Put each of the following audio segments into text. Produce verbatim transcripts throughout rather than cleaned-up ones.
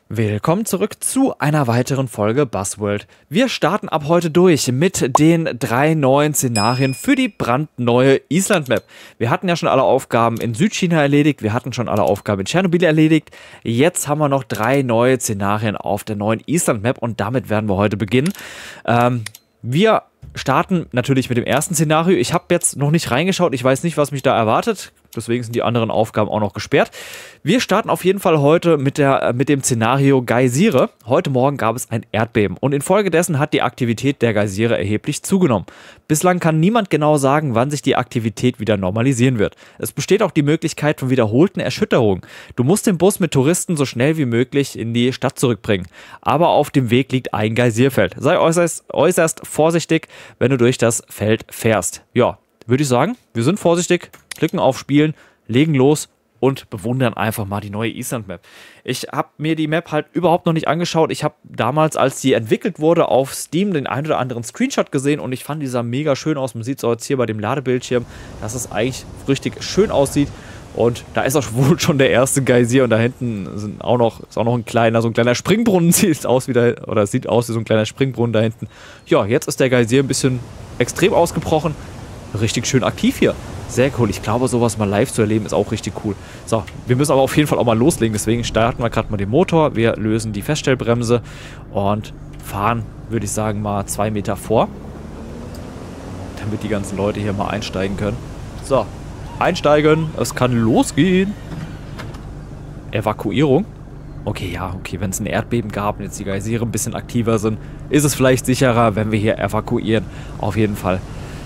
Willkommen zurück zu einer weiteren Folge Buzzworld. Wir starten ab heute durch mit den drei neuen Szenarien für die brandneue Island-Map. Wir hatten ja schon alle Aufgaben in Südchina erledigt, wir hatten schon alle Aufgaben in Tschernobyl erledigt. Jetzt haben wir noch drei neue Szenarien auf der neuen Island-Map und damit werden wir heute beginnen. Ähm, wir starten natürlich mit dem ersten Szenario. Ich habe jetzt noch nicht reingeschaut, ich weiß nicht, was mich da erwartet. Deswegen sind die anderen Aufgaben auch noch gesperrt. Wir starten auf jeden Fall heute mit, der, mit dem Szenario Geysire. Heute Morgen gab es ein Erdbeben und infolgedessen hat die Aktivität der Geysire erheblich zugenommen. Bislang kann niemand genau sagen, wann sich die Aktivität wieder normalisieren wird. Es besteht auch die Möglichkeit von wiederholten Erschütterungen. Du musst den Bus mit Touristen so schnell wie möglich in die Stadt zurückbringen. Aber auf dem Weg liegt ein Geysirfeld. Sei äußerst, äußerst vorsichtig, wenn du durch das Feld fährst. Ja, würde ich sagen, wir sind vorsichtig, klicken auf Spielen, legen los und bewundern einfach mal die neue Island-Map. Ich habe mir die Map halt überhaupt noch nicht angeschaut. Ich habe damals, als die entwickelt wurde, auf Steam den ein oder anderen Screenshot gesehen und ich fand, die sah mega schön aus. Man sieht es auch jetzt hier bei dem Ladebildschirm, dass es eigentlich richtig schön aussieht. Und da ist auch wohl schon der erste Geysir und da hinten sind auch noch, ist auch noch ein kleiner, so ein kleiner Springbrunnen, sieht aus wie der, oder sieht aus wie so ein kleiner Springbrunnen da hinten. Ja, jetzt ist der Geysir ein bisschen extrem ausgebrochen. Richtig schön aktiv hier. Sehr cool. Ich glaube, sowas mal live zu erleben ist auch richtig cool. So, wir müssen aber auf jeden Fall auch mal loslegen. Deswegen starten wir gerade mal den Motor. Wir lösen die Feststellbremse und fahren, würde ich sagen, mal zwei Meter vor. Damit die ganzen Leute hier mal einsteigen können. So, einsteigen. Es kann losgehen. Evakuierung. Okay, ja, okay. Wenn es ein Erdbeben gab und jetzt die Geysire ein bisschen aktiver sind, ist es vielleicht sicherer, wenn wir hier evakuieren. Auf jeden Fall.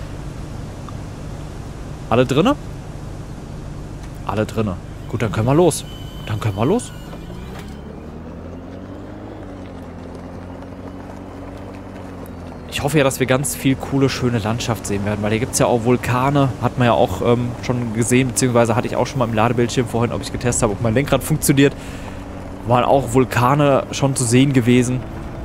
Alle drinne? Alle drinne. Gut, dann können wir los. Dann können wir los. Ich hoffe ja, dass wir ganz viel coole, schöne Landschaft sehen werden, weil hier gibt es ja auch Vulkane. Hat man ja auch ähm, schon gesehen, beziehungsweise hatte ich auch schon mal im Ladebildschirm vorhin, ob ich getestet habe, ob mein Lenkrad funktioniert. Waren auch Vulkane schon zu sehen gewesen.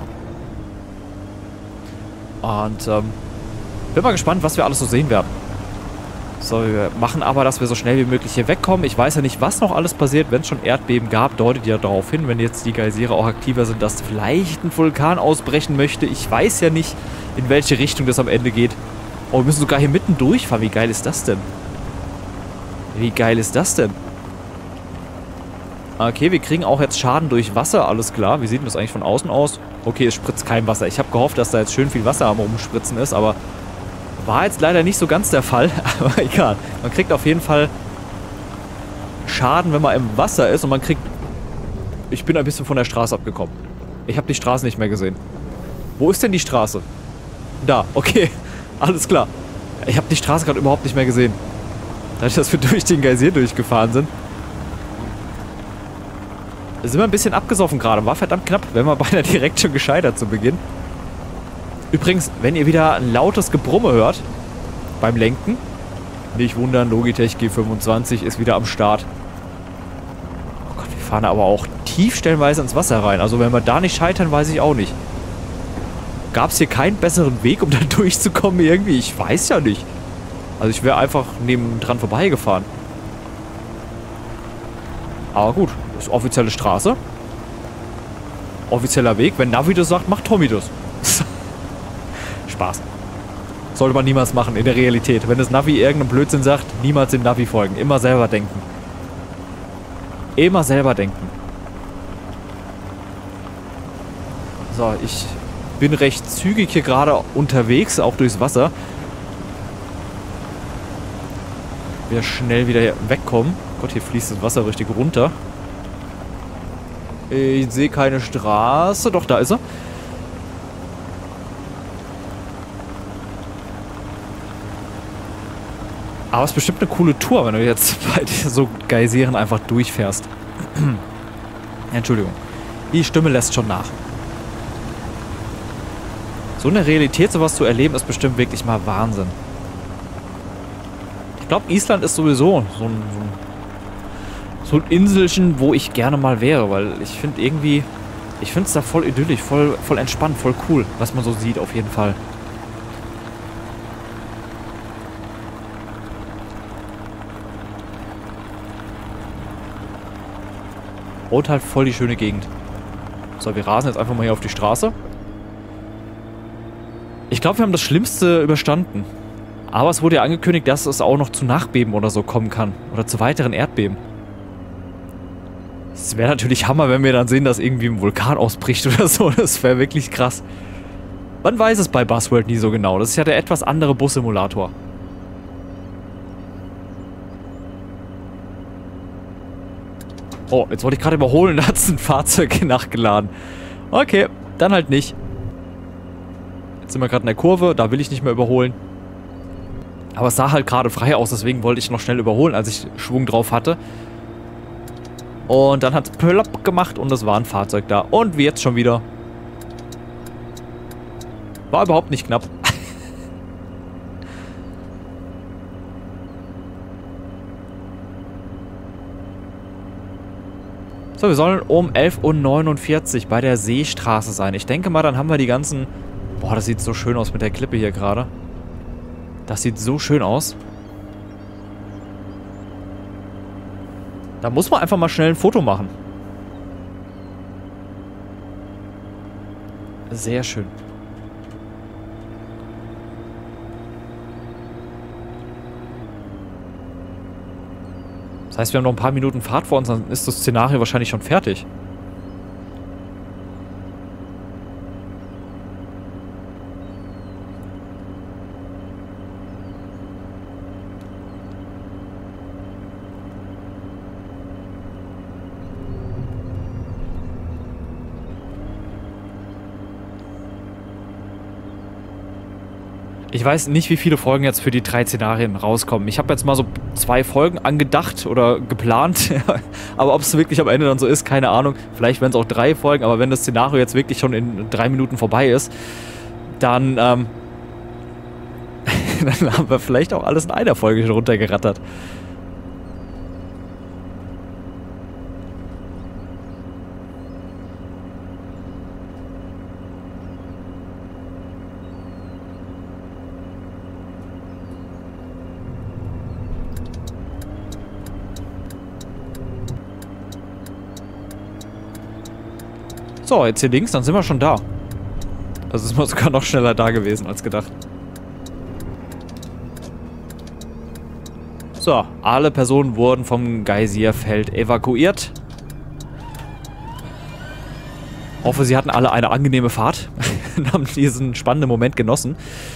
Und ähm, bin mal gespannt, was wir alles so sehen werden. So, wir machen aber, dass wir so schnell wie möglich hier wegkommen. Ich weiß ja nicht, was noch alles passiert. Wenn es schon Erdbeben gab, deutet ja darauf hin, wenn jetzt die Geysire auch aktiver sind, dass vielleicht ein Vulkan ausbrechen möchte. Ich weiß ja nicht, in welche Richtung das am Ende geht. Oh, wir müssen sogar hier mitten durchfahren. Wie geil ist das denn? Wie geil ist das denn? Okay, wir kriegen auch jetzt Schaden durch Wasser, alles klar. Wie sieht das eigentlich von außen aus? Okay, es spritzt kein Wasser. Ich habe gehofft, dass da jetzt schön viel Wasser am Rumspritzen ist, aber war jetzt leider nicht so ganz der Fall, aber egal. Man kriegt auf jeden Fall Schaden, wenn man im Wasser ist und man kriegt... Ich bin ein bisschen von der Straße abgekommen. Ich habe die Straße nicht mehr gesehen. Wo ist denn die Straße? Da, okay. Alles klar. Ich habe die Straße gerade überhaupt nicht mehr gesehen. Dadurch, dass wir durch den Geysir durchgefahren sind. Da sind wir ein bisschen abgesoffen gerade. War verdammt knapp. Wären wir beinahe direkt schon gescheitert zu Beginn. Übrigens, wenn ihr wieder ein lautes Gebrumme hört beim Lenken, nicht wundern, Logitech G fünfundzwanzig ist wieder am Start. Oh Gott, wir fahren aber auch tief stellenweise ins Wasser rein. Also wenn wir da nicht scheitern, weiß ich auch nicht. Gab es hier keinen besseren Weg, um da durchzukommen irgendwie? Ich weiß ja nicht. Also ich wäre einfach nebendran vorbeigefahren. Aber gut, das ist offizielle Straße. Offizieller Weg. Wenn Navi das sagt, macht Tommy das. Spaß. Sollte man niemals machen in der Realität. Wenn das Navi irgendeinen Blödsinn sagt, niemals dem Navi folgen. Immer selber denken. Immer selber denken. So, ich bin recht zügig hier gerade unterwegs, auch durchs Wasser. Wir schnell wieder wegkommen. Gott, hier fließt das Wasser richtig runter. Ich sehe keine Straße. Doch, da ist er. Aber es ist bestimmt eine coole Tour, wenn du jetzt bei so Geysiren einfach durchfährst. Entschuldigung. Die Stimme lässt schon nach. So in der Realität sowas zu erleben, ist bestimmt wirklich mal Wahnsinn. Ich glaube, Island ist sowieso so ein, so, ein, so ein Inselchen, wo ich gerne mal wäre, weil ich finde irgendwie, ich finde es da voll idyllisch, voll, voll entspannt, voll cool, was man so sieht auf jeden Fall. Und halt voll die schöne Gegend. So, wir rasen jetzt einfach mal hier auf die Straße. Ich glaube, wir haben das Schlimmste überstanden. Aber es wurde ja angekündigt, dass es auch noch zu Nachbeben oder so kommen kann. Oder zu weiteren Erdbeben. Es wäre natürlich Hammer, wenn wir dann sehen, dass irgendwie ein Vulkan ausbricht oder so. Das wäre wirklich krass. Man weiß es bei Buzzworld nie so genau. Das ist ja der etwas andere Bus-Simulator. Oh, jetzt wollte ich gerade überholen, da hat es ein Fahrzeug nachgeladen. Okay, dann halt nicht. Jetzt sind wir gerade in der Kurve, da will ich nicht mehr überholen. Aber es sah halt gerade frei aus, deswegen wollte ich noch schnell überholen, als ich Schwung drauf hatte. Und dann hat es plopp gemacht und es war ein Fahrzeug da. Und wie jetzt schon wieder. War überhaupt nicht knapp. So, wir sollen um elf Uhr neunundvierzig bei der Seestraße sein. Ich denke mal, dann haben wir die ganzen... Boah, das sieht so schön aus mit der Klippe hier gerade. Das sieht so schön aus. Da muss man einfach mal schnell ein Foto machen. Sehr schön. Das heißt, wir haben noch ein paar Minuten Fahrt vor uns, dann ist das Szenario wahrscheinlich schon fertig. Ich weiß nicht, wie viele Folgen jetzt für die drei Szenarien rauskommen. Ich habe jetzt mal so zwei Folgen angedacht oder geplant. Aber ob es wirklich am Ende dann so ist, keine Ahnung. Vielleicht werden es auch drei Folgen, aber wenn das Szenario jetzt wirklich schon in drei Minuten vorbei ist, dann, ähm, dann haben wir vielleicht auch alles in einer Folge schon runtergerattert. So, jetzt hier links, dann sind wir schon da. Also sind wir sogar noch schneller da gewesen als gedacht. So, alle Personen wurden vom Geysirfeld evakuiert. Hoffe, sie hatten alle eine angenehme Fahrt und haben diesen spannenden Moment genossen.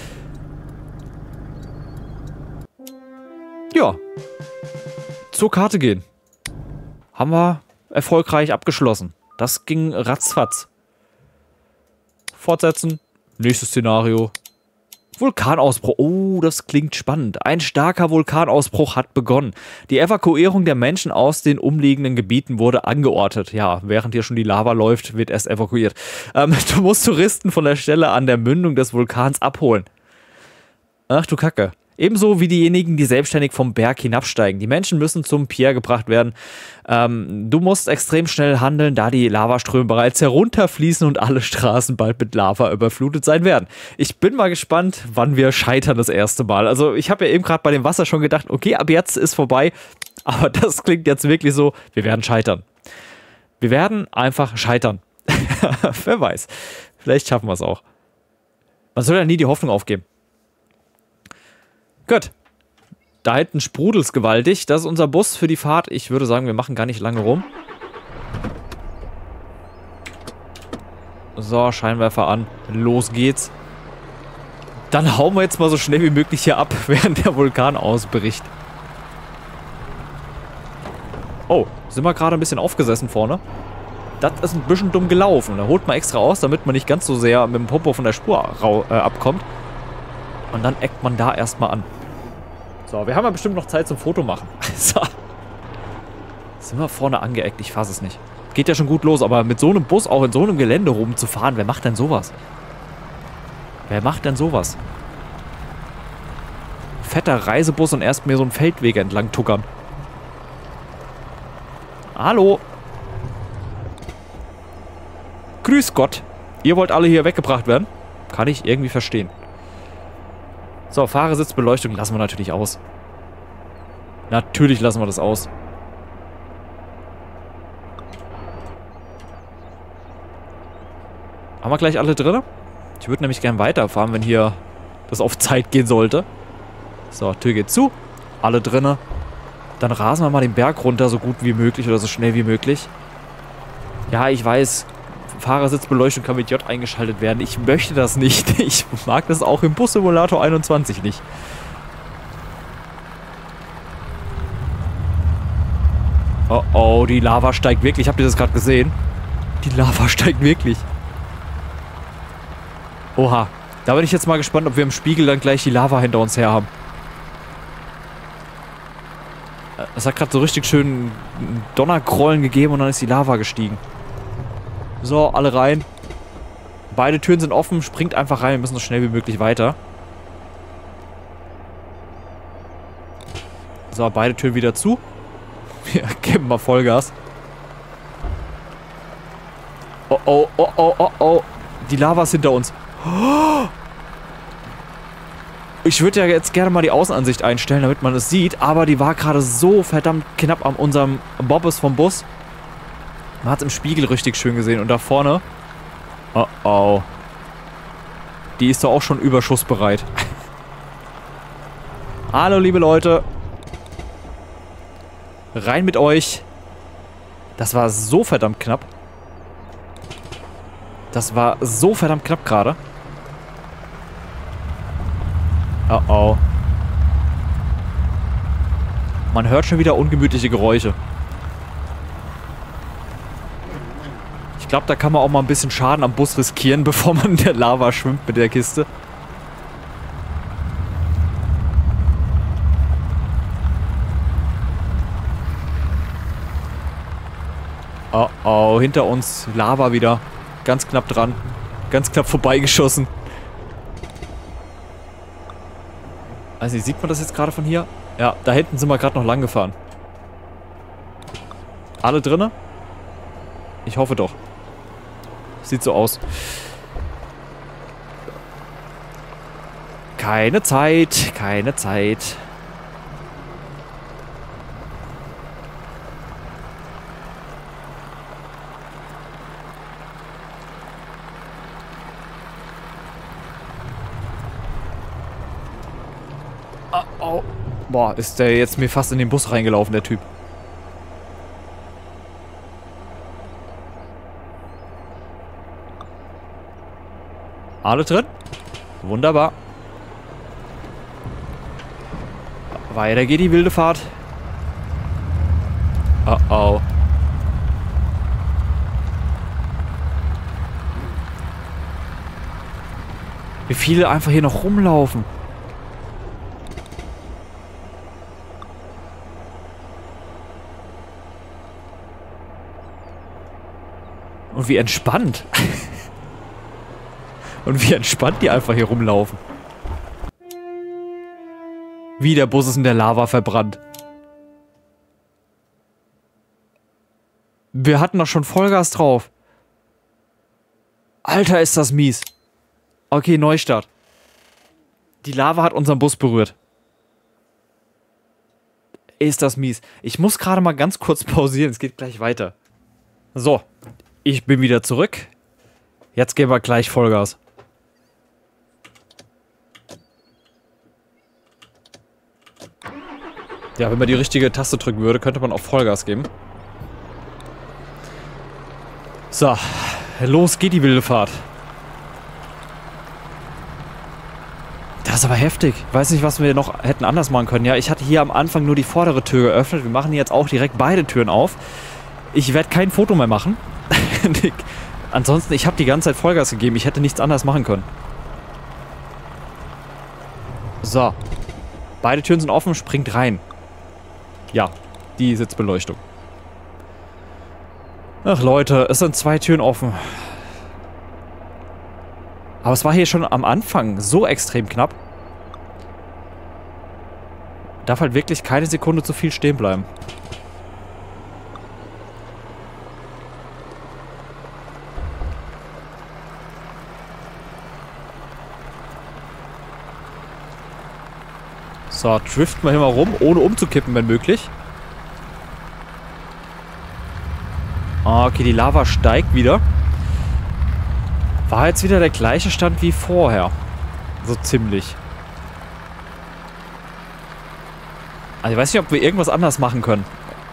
Ja. Zur Karte gehen. Haben wir erfolgreich abgeschlossen. Das ging ratzfatz. Fortsetzen. Nächstes Szenario. Vulkanausbruch. Oh, das klingt spannend. Ein starker Vulkanausbruch hat begonnen. Die Evakuierung der Menschen aus den umliegenden Gebieten wurde angeordnet. Ja, während hier schon die Lava läuft, wird erst evakuiert. Ähm, du musst Touristen von der Stelle an der Mündung des Vulkans abholen. Ach du Kacke. Ebenso wie diejenigen, die selbstständig vom Berg hinabsteigen. Die Menschen müssen zum Pier gebracht werden. Ähm, du musst extrem schnell handeln, da die Lavaströme bereits herunterfließen und alle Straßen bald mit Lava überflutet sein werden. Ich bin mal gespannt, wann wir scheitern das erste Mal. Also ich habe ja eben gerade bei dem Wasser schon gedacht, okay, ab jetzt ist vorbei. Aber das klingt jetzt wirklich so, wir werden scheitern. Wir werden einfach scheitern. Wer weiß. Vielleicht schaffen wir es auch. Man soll ja nie die Hoffnung aufgeben. Gut. Da hinten sprudelt's gewaltig. Das ist unser Bus für die Fahrt. Ich würde sagen, wir machen gar nicht lange rum. So, Scheinwerfer an. Los geht's. Dann hauen wir jetzt mal so schnell wie möglich hier ab, während der Vulkan ausbricht. Oh, sind wir gerade ein bisschen aufgesessen vorne? Das ist ein bisschen dumm gelaufen. Da holt man extra aus, damit man nicht ganz so sehr mit dem Popo von der Spur äh, abkommt. Und dann eckt man da erstmal an. So, wir haben ja bestimmt noch Zeit zum Foto machen. So. Sind wir vorne angeeckt? Ich fasse es nicht. Geht ja schon gut los, aber mit so einem Bus auch in so einem Gelände rumzufahren, wer macht denn sowas? Wer macht denn sowas? Fetter Reisebus und erst mir so einen Feldweg entlang tuckern. Hallo? Grüß Gott. Ihr wollt alle hier weggebracht werden? Kann ich irgendwie verstehen. So, Fahrersitzbeleuchtung lassen wir natürlich aus. Natürlich lassen wir das aus. Haben wir gleich alle drin? Ich würde nämlich gern weiterfahren, wenn hier das auf Zeit gehen sollte. So, Tür geht zu. Alle drinne. Dann rasen wir mal den Berg runter, so gut wie möglich oder so schnell wie möglich. Ja, ich weiß, Fahrersitzbeleuchtung kann mit J eingeschaltet werden. Ich möchte das nicht. Ich mag das auch im Bus-Simulator einundzwanzig nicht. Oh oh, die Lava steigt wirklich. Habt ihr das gerade gesehen? Die Lava steigt wirklich. Oha. Da bin ich jetzt mal gespannt, ob wir im Spiegel dann gleich die Lava hinter uns her haben. Es hat gerade so richtig schön Donnergrollen gegeben und dann ist die Lava gestiegen. So, alle rein. Beide Türen sind offen. Springt einfach rein. Wir müssen so schnell wie möglich weiter. So, beide Türen wieder zu. Wir geben mal Vollgas. Oh, oh, oh, oh, oh, oh. Die Lava ist hinter uns. Ich würde ja jetzt gerne mal die Außenansicht einstellen, damit man es sieht. Aber die war gerade so verdammt knapp an unserem Bobbes vom Bus. Man hat es im Spiegel richtig schön gesehen. Und da vorne... Oh, oh. Die ist doch auch schon überschussbereit. Hallo, liebe Leute. Rein mit euch. Das war so verdammt knapp. Das war so verdammt knapp gerade. Oh oh. Man hört schon wieder ungemütliche Geräusche. Ich glaube, da kann man auch mal ein bisschen Schaden am Bus riskieren, bevor man in der Lava schwimmt mit der Kiste. Oh oh, hinter uns Lava wieder. Ganz knapp dran. Ganz knapp vorbeigeschossen. Also, sieht man das jetzt gerade von hier? Ja, da hinten sind wir gerade noch lang gefahren. Alle drinne? Ich hoffe doch. Sieht so aus. Keine Zeit, keine Zeit. Oh. Boah, ist der jetzt mir fast in den Bus reingelaufen, der Typ. Alle drin? Wunderbar. Weiter geht die wilde Fahrt. Oh oh. Wie viele einfach hier noch rumlaufen. Und wie entspannt. Und wie entspannt die einfach hier rumlaufen. Wie der Bus ist in der Lava verbrannt. Wir hatten doch schon Vollgas drauf. Alter, ist das mies. Okay, Neustart. Die Lava hat unseren Bus berührt. Ist das mies. Ich muss gerade mal ganz kurz pausieren. Es geht gleich weiter. So. Ich bin wieder zurück. Jetzt geben wir gleich Vollgas. Ja, wenn man die richtige Taste drücken würde, könnte man auch Vollgas geben. So, los geht die wilde Fahrt. Das ist aber heftig. Ich weiß nicht, was wir noch hätten anders machen können. Ja, ich hatte hier am Anfang nur die vordere Tür geöffnet. Wir machen jetzt auch direkt beide Türen auf. Ich werde kein Foto mehr machen. Ansonsten, ich habe die ganze Zeit Vollgas gegeben. Ich hätte nichts anderes machen können. So. Beide Türen sind offen. Springt rein. Ja, die Sitzbeleuchtung. Ach Leute, es sind zwei Türen offen. Aber es war hier schon am Anfang so extrem knapp. Darf halt wirklich keine Sekunde zu viel stehen bleiben. So, driften wir hier mal rum, ohne umzukippen, wenn möglich. Okay, die Lava steigt wieder. War jetzt wieder der gleiche Stand wie vorher. So ziemlich. Also ich weiß nicht, ob wir irgendwas anders machen können.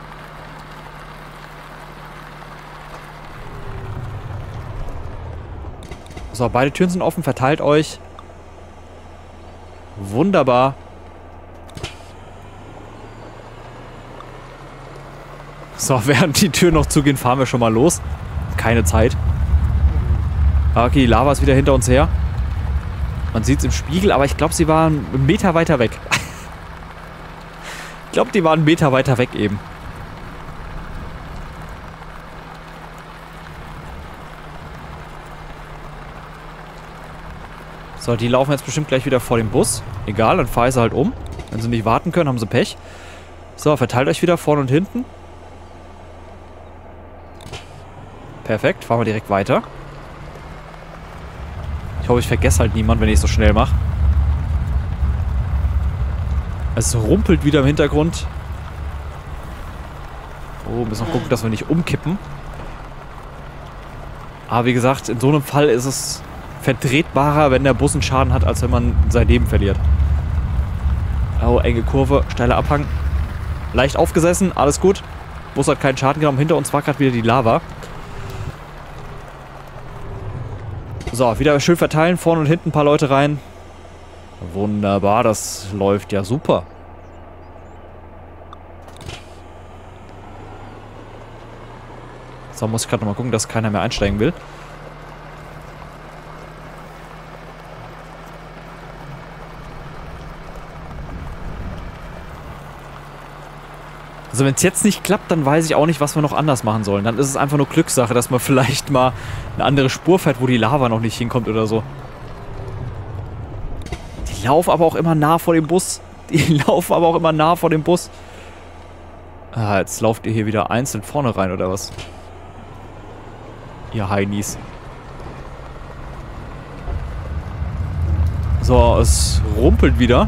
So, beide Türen sind offen. Verteilt euch. Wunderbar. So, während die Türen noch zugehen, fahren wir schon mal los. Keine Zeit. Okay, die Lava ist wieder hinter uns her. Man sieht es im Spiegel, aber ich glaube, sie waren einen Meter weiter weg. Ich glaube, die waren einen Meter weiter weg eben. So, die laufen jetzt bestimmt gleich wieder vor dem Bus. Egal, dann fahren sie halt um. Wenn sie nicht warten können, haben sie Pech. So, verteilt euch wieder vorne und hinten. Perfekt, fahren wir direkt weiter. Ich hoffe, ich vergesse halt niemand, wenn ich es so schnell mache. Es rumpelt wieder im Hintergrund. Oh, müssen noch gucken, dass wir nicht umkippen. Aber wie gesagt, in so einem Fall ist es vertretbarer, wenn der Bus einen Schaden hat, als wenn man sein Leben verliert. Oh, enge Kurve, steiler Abhang. Leicht aufgesessen, alles gut. Bus hat keinen Schaden genommen. Hinter uns war gerade wieder die Lava. So, wieder schön verteilen. Vorne und hinten ein paar Leute rein. Wunderbar, das läuft ja super. So, muss ich gerade nochmal gucken, dass keiner mehr einsteigen will. Also wenn es jetzt nicht klappt, dann weiß ich auch nicht, was wir noch anders machen sollen. Dann ist es einfach nur Glückssache, dass man vielleicht mal eine andere Spur fährt, wo die Lava noch nicht hinkommt oder so. Die laufen aber auch immer nah vor dem Bus. Die laufen aber auch immer nah vor dem Bus. Ah, jetzt lauft ihr hier wieder einzeln vorne rein, oder was? Ihr Heinis. So, es rumpelt wieder.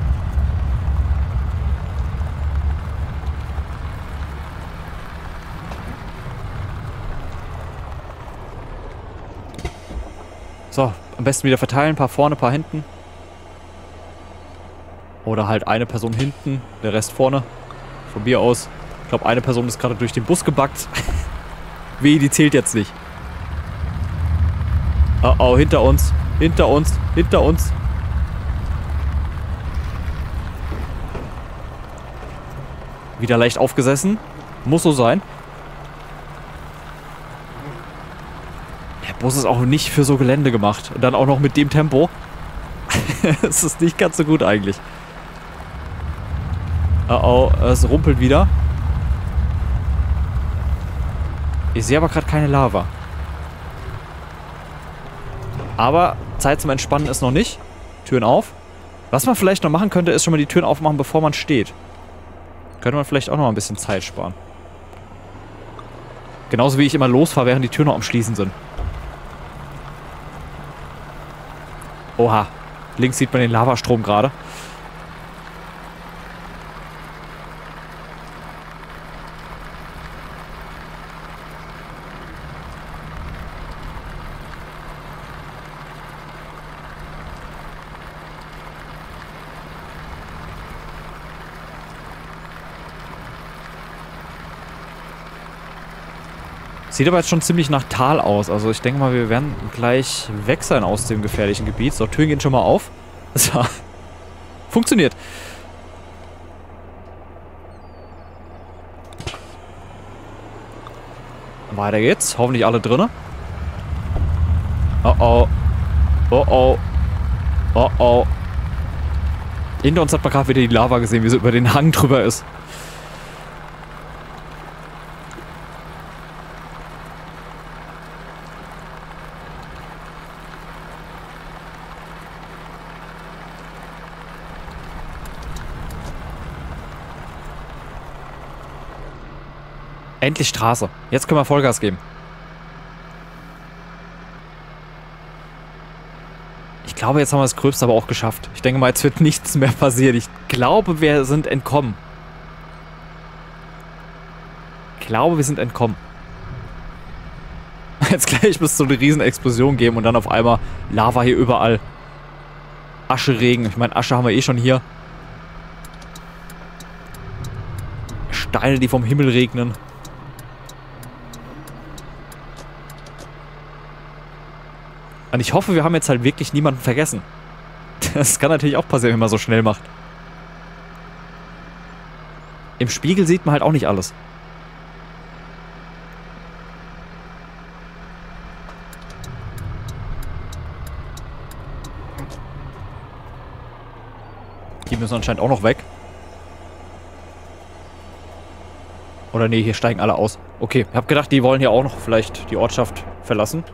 So, am besten wieder verteilen. Ein paar vorne, ein paar hinten. Oder halt eine Person hinten, der Rest vorne. Von mir aus. Ich glaube, eine Person ist gerade durch den Bus gebackt. Weh, die zählt jetzt nicht. Oh, oh, hinter uns. Hinter uns. Hinter uns. Wieder leicht aufgesessen. Muss so sein. Der Bus ist auch nicht für so Gelände gemacht. Und dann auch noch mit dem Tempo. Es ist nicht ganz so gut eigentlich. Oh oh, es rumpelt wieder. Ich sehe aber gerade keine Lava. Aber Zeit zum Entspannen ist noch nicht. Türen auf. Was man vielleicht noch machen könnte, ist schon mal die Türen aufmachen, bevor man steht. Könnte man vielleicht auch noch mal ein bisschen Zeit sparen. Genauso wie ich immer losfahre, während die Türen noch am Schließen sind. Oha. Links sieht man den Lavastrom gerade. Sieht aber jetzt schon ziemlich nach Tal aus. Also ich denke mal, wir werden gleich weg sein aus dem gefährlichen Gebiet. So, Türen gehen schon mal auf. So. Funktioniert. Weiter geht's. Hoffentlich alle drinne. Oh oh. Oh oh. Oh oh. Hinter uns hat man gerade wieder die Lava gesehen, wie sie über den Hang drüber ist. Endlich Straße. Jetzt können wir Vollgas geben. Ich glaube, jetzt haben wir das Gröbste aber auch geschafft. Ich denke mal, jetzt wird nichts mehr passieren. Ich glaube, wir sind entkommen. Ich glaube, wir sind entkommen. jetzt gleich bis so eine riesen Explosion geben und dann auf einmal Lava hier überall. Ascheregen. Ich meine, Asche haben wir eh schon hier. Steine, die vom Himmel regnen. Und ich hoffe, wir haben jetzt halt wirklich niemanden vergessen. Das kann natürlich auch passieren, wenn man so schnell macht. Im Spiegel sieht man halt auch nicht alles. Die müssen anscheinend auch noch weg. Oder nee, hier steigen alle aus. Okay, ich hab gedacht, die wollen hier auch noch vielleicht die Ortschaft verlassen.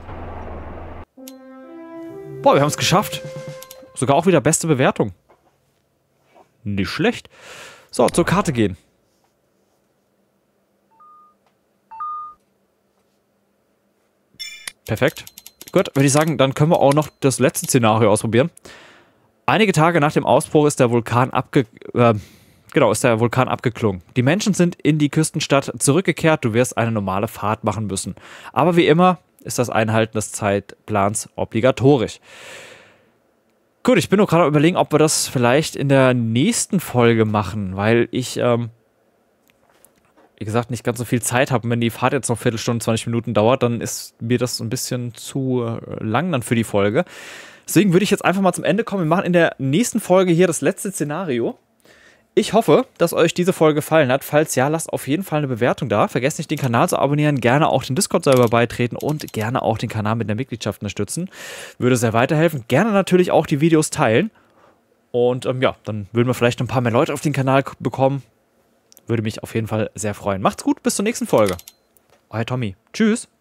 Boah, wir haben es geschafft. Sogar auch wieder beste Bewertung. Nicht schlecht. So, zur Karte gehen. Perfekt. Gut, würde ich sagen, dann können wir auch noch das letzte Szenario ausprobieren. Einige Tage nach dem Ausbruch ist der Vulkan abge... Äh, genau, ist der Vulkan abgeklungen. Die Menschen sind in die Küstenstadt zurückgekehrt. Du wirst eine normale Fahrt machen müssen. Aber wie immer ist das Einhalten des Zeitplans obligatorisch. Gut, ich bin nur gerade überlegen, ob wir das vielleicht in der nächsten Folge machen, weil ich, ähm, wie gesagt, nicht ganz so viel Zeit habe. Und wenn die Fahrt jetzt noch Viertelstunde, zwanzig Minuten dauert, dann ist mir das ein bisschen zu äh, lang dann für die Folge. Deswegen würde ich jetzt einfach mal zum Ende kommen. Wir machen in der nächsten Folge hier das letzte Szenario. Ich hoffe, dass euch diese Folge gefallen hat. Falls ja, lasst auf jeden Fall eine Bewertung da. Vergesst nicht, den Kanal zu abonnieren, gerne auch den Discord-Server beitreten und gerne auch den Kanal mit der Mitgliedschaft unterstützen. Würde sehr weiterhelfen. Gerne natürlich auch die Videos teilen. Und ähm, ja, dann würden wir vielleicht ein paar mehr Leute auf den Kanal bekommen. Würde mich auf jeden Fall sehr freuen. Macht's gut, bis zur nächsten Folge. Euer Tommy. Tschüss.